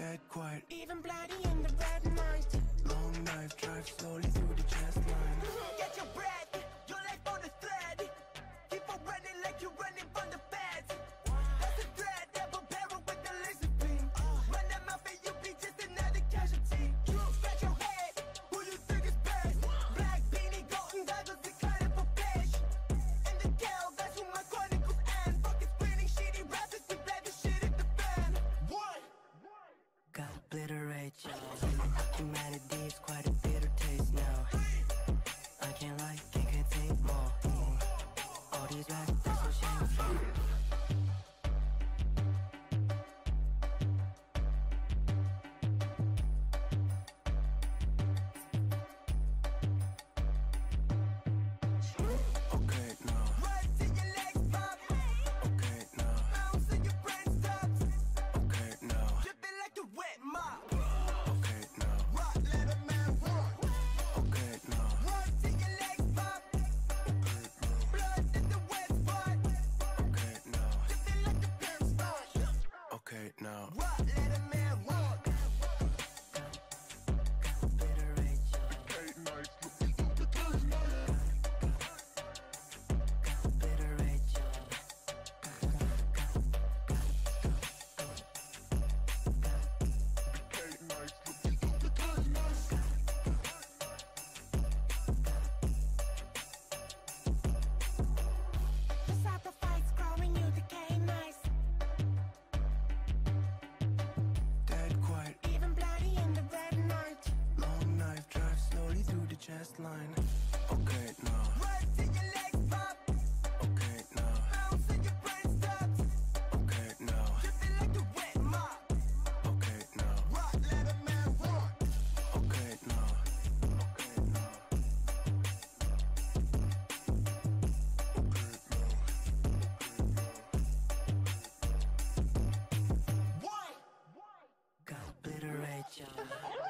Dead quiet, even bloody in the red night. long knife, drive slowly through the chest line. Get your breath, your life on the thread. Keep on running like you're running from the feds. That's the thread, devil barrel with the laser beam. Run them out and you be just another casualty. Scratch your head, who you think is best? Black beanie, golden goggles, declining for fish. In the jail, that's who my chronicles end. Fucking spinning shitty rappers, we blab the shit at the fan. What? Gotta obliterate y'all. Humanity is quite a bitter taste now. I can't lie, can't take more. All these raps, they're so shameful. Okay, now. Run till your legs pop. Okay, now. Bounce and your brain stops. Okay, now. Dripping like a wet mop. Okay, now. Rock, let a man walk. Okay, now. Run till your legs pop. Blood in the wet spot. Okay, now. Dripping like a pimp spot. Okay, now. Rock, let a man walk. Obliterate y'all. Obliterate y'all. The sacrifice growing you decay nice. Dead quiet, Even bloody in the red night. long knife, drive slowly through the chest line. Okay, now. Run till your legs pop. Okay, now. Bounce and your brain stops. Okay, now. Dripping like a wet mop. Okay, now. Rock, let a man walk. Okay, now. Okay, now. What? Gotta obliterate y'all.